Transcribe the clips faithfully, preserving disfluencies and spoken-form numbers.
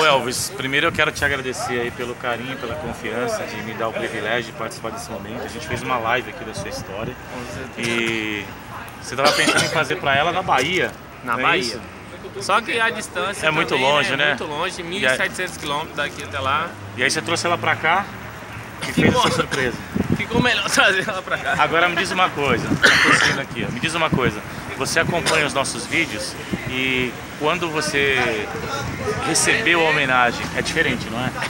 Elvis, primeiro eu quero te agradecer aí pelo carinho, pela confiança de me dar o privilégio de participar desse momento. A gente fez uma live aqui da sua história. E você estava pensando em fazer para ela na Bahia. Na Bahia. É Só que a distância é muito também, longe, né? né? É muito longe, mil e setecentos quilômetros daqui até lá. E aí você trouxe ela para cá e fez essa surpresa. Ficou melhor trazer ela para cá. Agora me diz uma coisa, tá aqui, ó. Me diz uma coisa. Você acompanha os nossos vídeos e quando você recebeu a homenagem, é diferente, não é?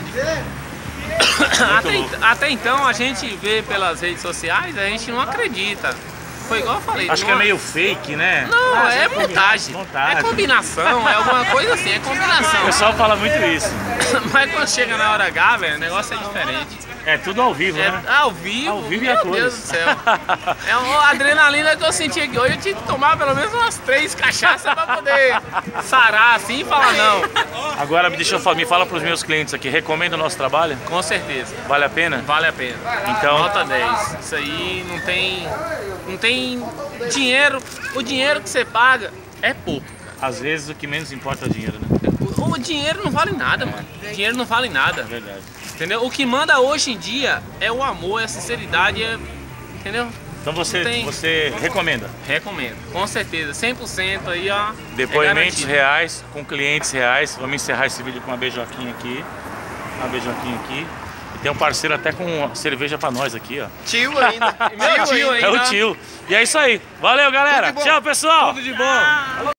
até, até então a gente vê pelas redes sociais, a gente não acredita. Foi igual eu falei. Acho que é meio fake, né? Não, ah, é montagem. montagem. É combinação, é alguma coisa assim, é combinação. O pessoal fala muito isso. Mas quando chega na hora H, velho, o negócio é diferente. É tudo ao vivo, é, né? Ao vivo, ao vivo meu e a Deus do céu. É uma adrenalina que eu senti aqui hoje. Eu tinha que tomar pelo menos umas três cachaças pra poder sarar assim e falar não. Agora me deixa eu falar, me fala pros meus clientes aqui, recomenda o nosso trabalho? Com certeza. Vale a pena? Vale a pena. Então, nota dez. Isso aí não tem, não tem dinheiro. O dinheiro que você paga é pouco. Às vezes o que menos importa é o dinheiro, né? O, o dinheiro não vale nada, mano. O dinheiro não vale nada. É verdade. Entendeu? O que manda hoje em dia é o amor, é a sinceridade, é... entendeu? Então você, tem... você recomenda? Recomendo, com certeza, cem por cento aí, ó. Depoimentos é reais, com clientes reais. Vamos encerrar esse vídeo com uma beijoquinha aqui. Uma beijoquinha aqui. E tem um parceiro até com cerveja pra nós aqui, ó. Tio ainda. Meu tio ainda. É o tio. E é isso aí. Valeu, galera. Tchau, pessoal. Tudo de bom.